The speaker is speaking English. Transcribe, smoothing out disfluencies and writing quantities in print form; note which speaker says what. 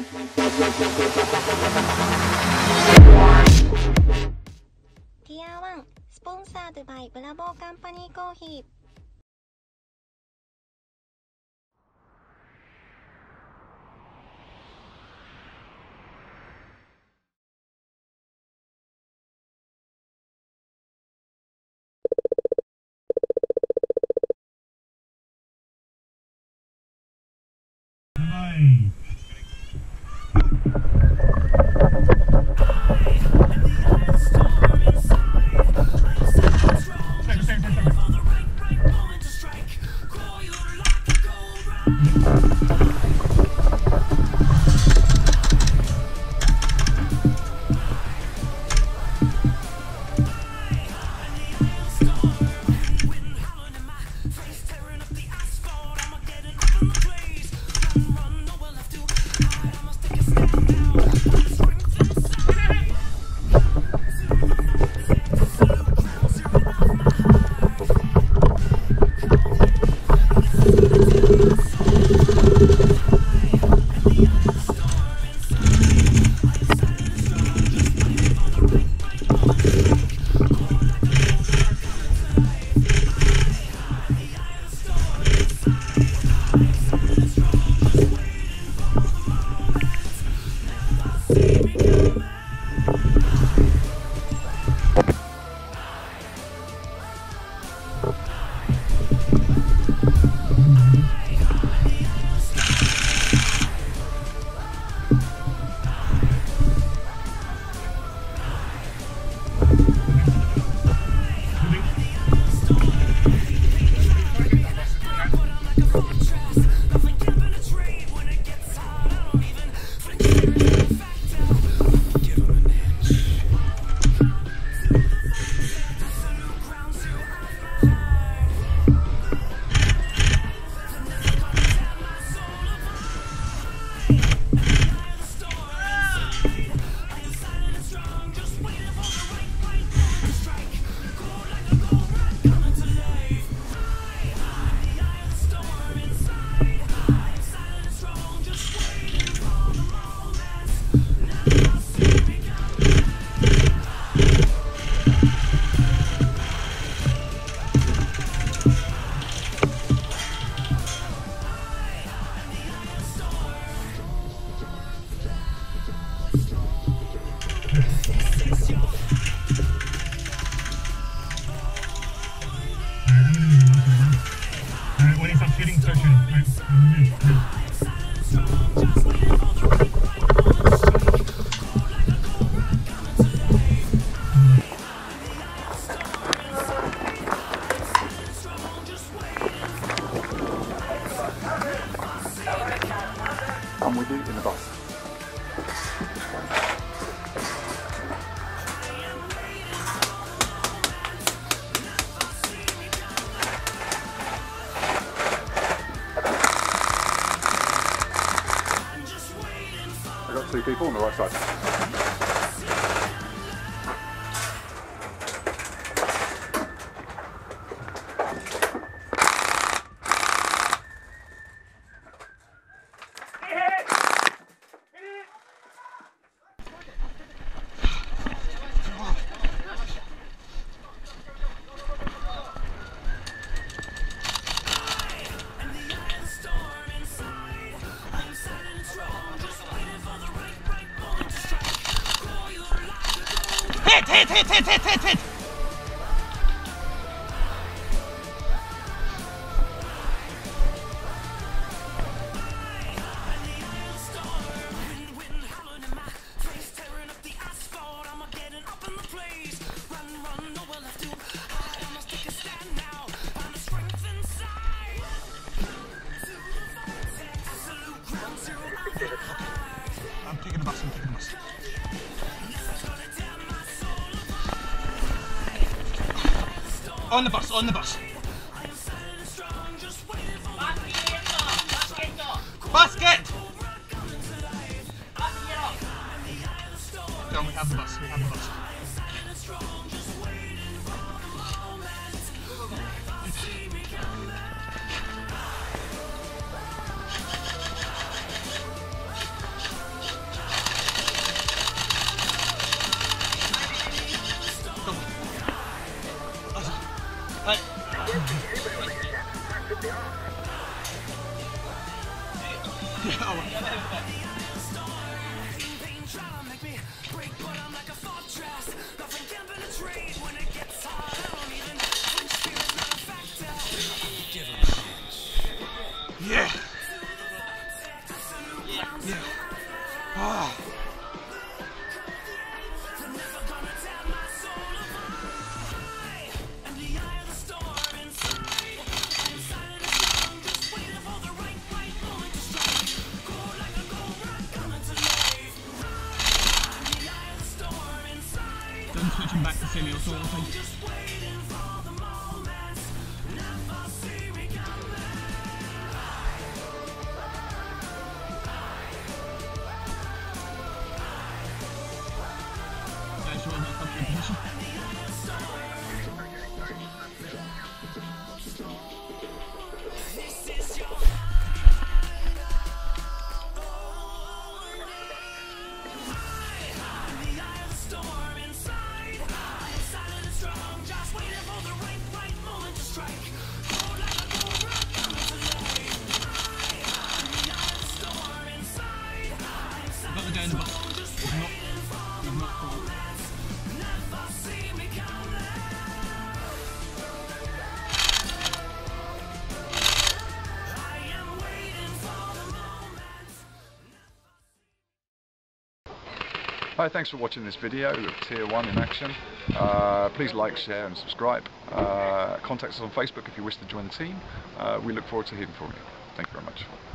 Speaker 1: Tier 1 Sponsored by Bravo Company Coffee
Speaker 2: Come with you in the bus. I've got two people on the right side.
Speaker 3: Hit! I'm taking the bus. On the bus. Basket! Don't we have the bus? Ah. Then switching back to semi auto. Got the guy in the bus. He's not cool.
Speaker 2: Hi, thanks for watching this video of Tier 1 in action. Please like, share and subscribe. Contact us on Facebook if you wish to join the team. We look forward to hearing from you. Thank you very much.